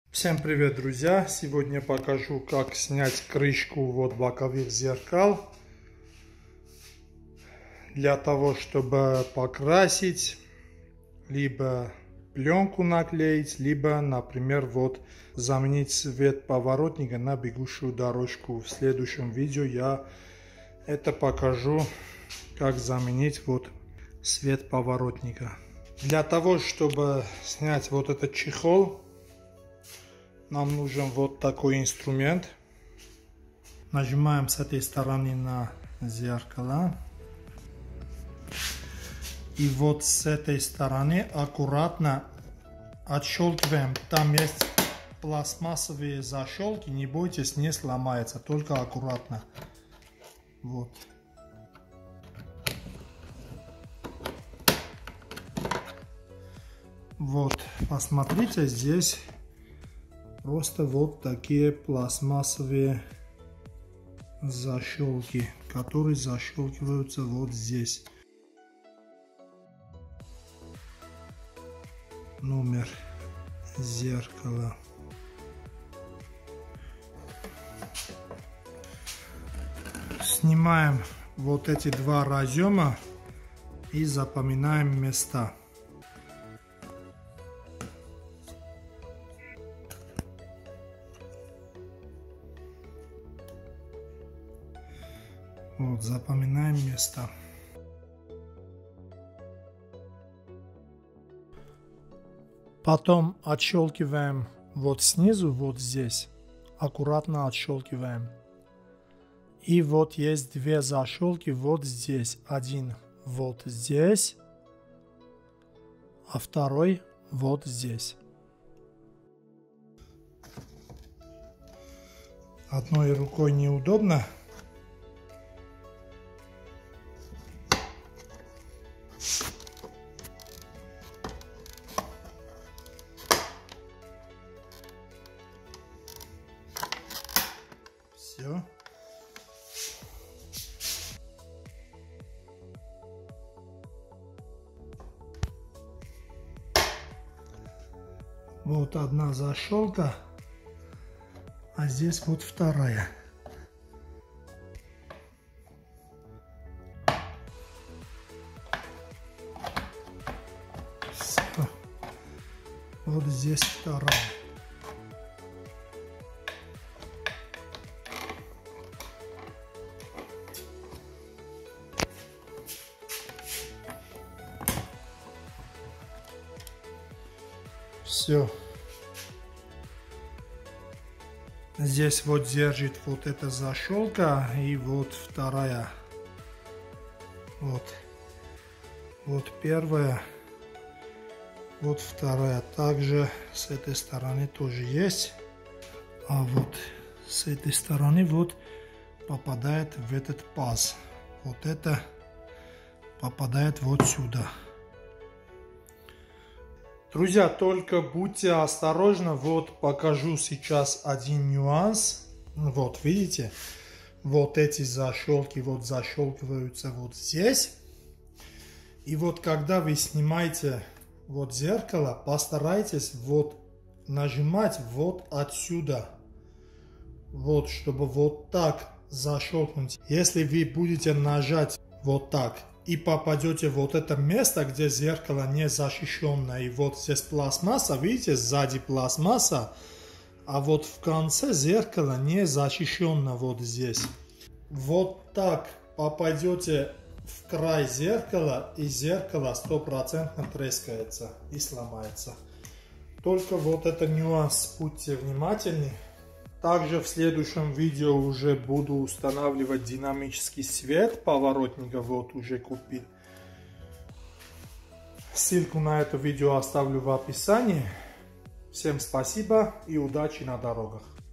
Всем привет, друзья! Сегодня покажу, как снять крышку вот боковых зеркал для того, чтобы покрасить, либо пленку наклеить, либо, например, вот заменить цвет поворотника на бегущую дорожку. В следующем видео я это покажу, как заменить вот цвет поворотника. Для того, чтобы снять вот этот чехол, нам нужен вот такой инструмент. Нажимаем с этой стороны на зеркало. И вот с этой стороны аккуратно отщелкиваем. Там есть пластмассовые защелки, не бойтесь, не сломается, только аккуратно. Вот. Вот, посмотрите, здесь просто вот такие пластмассовые защелки, которые защелкиваются вот здесь. Номер зеркала. Снимаем вот эти два разъема и запоминаем места. Вот, запоминаем места. Потом отщелкиваем вот снизу, вот здесь. Аккуратно отщелкиваем. И вот есть две защелки вот здесь. Один вот здесь, а второй вот здесь. Одной рукой неудобно. Все. Вот одна защелка, а здесь вот вторая. Все. Вот здесь вторая. Все. Здесь вот держит вот эта защелка и вот вторая. Вот. Вот первая. Вот вторая. Также с этой стороны тоже есть. А вот с этой стороны вот попадает в этот паз. Вот это попадает вот сюда. Друзья, только будьте осторожны, вот покажу сейчас один нюанс. Вот, видите, вот эти защелки вот защелкиваются вот здесь. И вот когда вы снимаете вот зеркало, постарайтесь вот нажимать вот отсюда. Вот, чтобы вот так защелкнуть. Если вы будете нажать вот так, и попадете в вот это место, где зеркало не защищено, и вот здесь пластмасса, видите, сзади пластмасса, а вот в конце зеркало не защищено вот здесь. Вот так попадете в край зеркала, и зеркало 100% трескается и сломается. Только вот это нюанс, будьте внимательны. Также в следующем видео уже буду устанавливать динамический свет поворотника, вот уже купил. Ссылку на это видео оставлю в описании. Всем спасибо и удачи на дорогах.